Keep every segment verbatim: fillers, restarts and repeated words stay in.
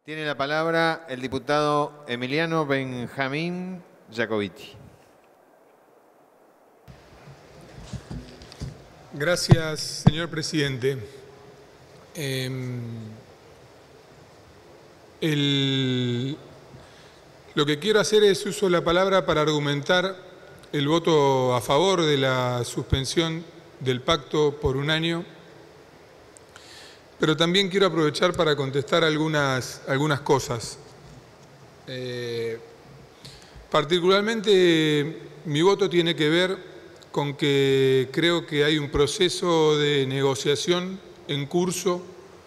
Tiene la palabra el diputado Emiliano Benjamín Jacobiti. Gracias, señor presidente. Eh, el, lo que quiero hacer es uso la palabra para argumentar el voto a favor de la suspensión del pacto por un año, pero también quiero aprovechar para contestar algunas, algunas cosas. Eh, particularmente mi voto tiene que ver con que creo que hay un proceso de negociación en curso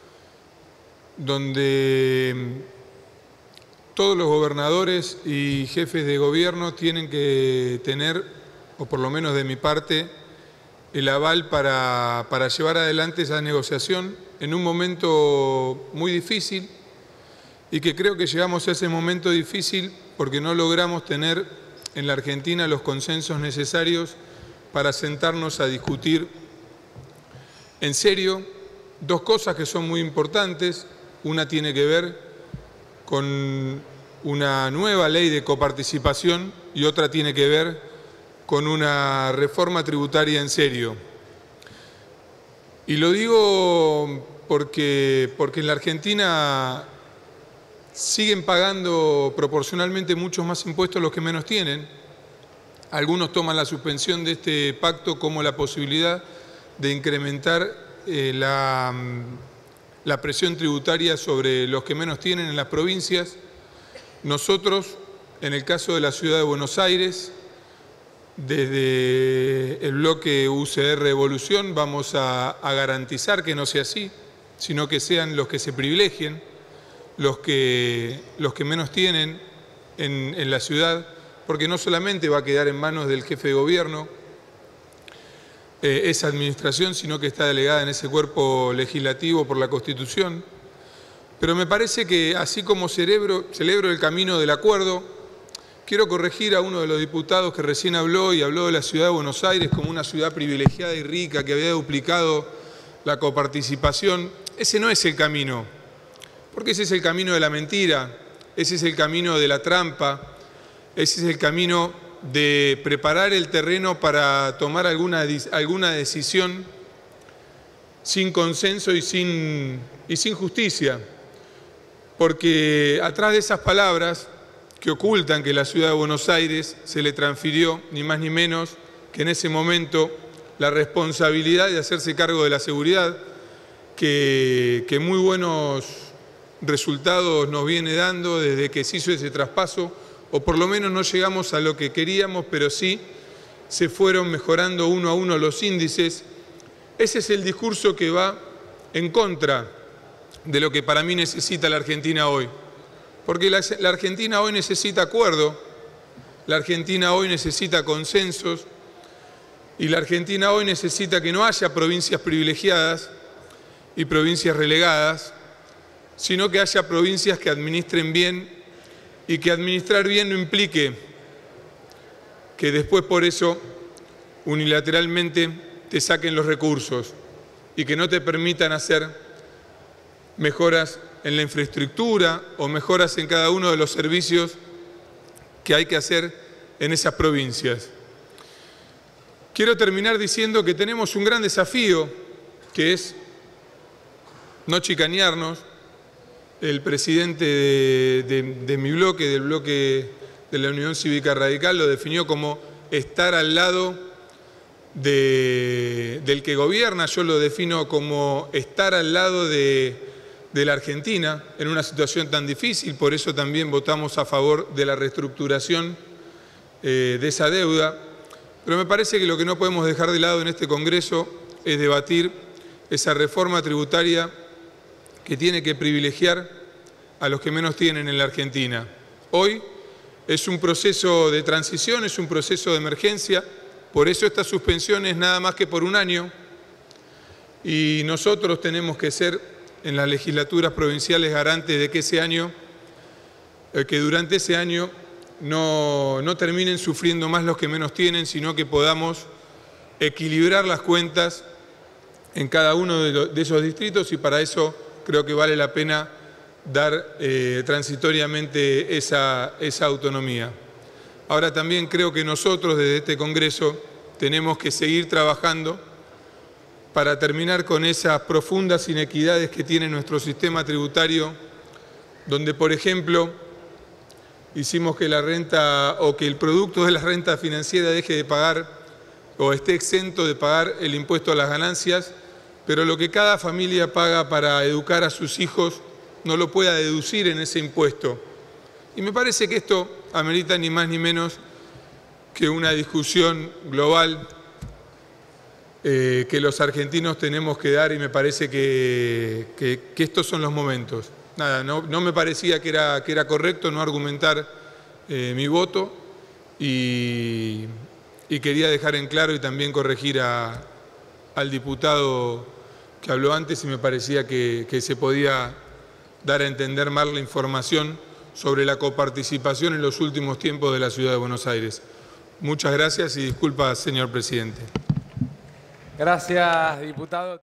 donde todos los gobernadores y jefes de gobierno tienen que tener, o por lo menos de mi parte, el aval para, para llevar adelante esa negociación en un momento muy difícil, y que creo que llegamos a ese momento difícil porque no logramos tener en la Argentina los consensos necesarios para sentarnos a discutir en serio dos cosas que son muy importantes. Una tiene que ver con una nueva ley de coparticipación y otra tiene que ver con una reforma tributaria en serio. Y lo digo porque, porque en la Argentina siguen pagando proporcionalmente muchos más impuestos los que menos tienen. Algunos toman la suspensión de este pacto como la posibilidad de incrementar eh, la, la presión tributaria sobre los que menos tienen en las provincias. Nosotros, en el caso de la ciudad de Buenos Aires, desde el bloque U C R Evolución vamos a, a garantizar que no sea así, sino que sean los que se privilegien, los que, los que menos tienen en, en la ciudad, porque no solamente va a quedar en manos del jefe de gobierno eh, esa administración, sino que está delegada en ese cuerpo legislativo por la Constitución. Pero me parece que así como celebro, celebro el camino del acuerdo, quiero corregir a uno de los diputados que recién habló y habló de la ciudad de Buenos Aires como una ciudad privilegiada y rica que había duplicado la coparticipación. Ese no es el camino, porque ese es el camino de la mentira, ese es el camino de la trampa, ese es el camino de preparar el terreno para tomar alguna, alguna decisión sin consenso y sin, y sin justicia. Porque atrás de esas palabras que ocultan que la ciudad de Buenos Aires se le transfirió, ni más ni menos, que en ese momento la responsabilidad de hacerse cargo de la seguridad, que, que muy buenos resultados nos viene dando desde que se hizo ese traspaso, o por lo menos no llegamos a lo que queríamos, pero sí se fueron mejorando uno a uno los índices. Ese es el discurso que va en contra de lo que para mí necesita la Argentina hoy. Porque la, la Argentina hoy necesita acuerdo, la Argentina hoy necesita consensos, y la Argentina hoy necesita que no haya provincias privilegiadas y provincias relegadas, sino que haya provincias que administren bien, y que administrar bien no implique que después por eso unilateralmente te saquen los recursos y que no te permitan hacer mejoras en la infraestructura o mejoras en cada uno de los servicios que hay que hacer en esas provincias. Quiero terminar diciendo que tenemos un gran desafío, que es no chicanearnos. El presidente de, de, de mi bloque, del bloque de la Unión Cívica Radical, lo definió como estar al lado de, del que gobierna. Yo lo defino como estar al lado de, de la Argentina en una situación tan difícil. Por eso también votamos a favor de la reestructuración eh, de esa deuda. Pero me parece que lo que no podemos dejar de lado en este Congreso es debatir esa reforma tributaria que tiene que privilegiar a los que menos tienen en la Argentina. Hoy es un proceso de transición, es un proceso de emergencia, por eso esta suspensión es nada más que por un año, y nosotros tenemos que ser en las legislaturas provinciales garantes de que ese año, que durante ese año no, no terminen sufriendo más los que menos tienen, sino que podamos equilibrar las cuentas en cada uno de, los, de esos distritos, y para eso creo que vale la pena dar eh, transitoriamente esa, esa autonomía. Ahora también creo que nosotros desde este Congreso tenemos que seguir trabajando para terminar con esas profundas inequidades que tiene nuestro sistema tributario, donde, por ejemplo, hicimos que la renta o que el producto de la renta financiera deje de pagar o esté exento de pagar el impuesto a las ganancias, pero lo que cada familia paga para educar a sus hijos no lo pueda deducir en ese impuesto. Y me parece que esto amerita ni más ni menos que una discusión global eh, que los argentinos tenemos que dar, y me parece que, que, que estos son los momentos. Nada, no, no me parecía que era, que era correcto no argumentar eh, mi voto y, y quería dejar en claro y también corregir a, al diputado que habló antes, y me parecía que, que se podía dar a entender mal la información sobre la coparticipación en los últimos tiempos de la Ciudad de Buenos Aires. Muchas gracias y disculpas, señor presidente. Gracias, diputado.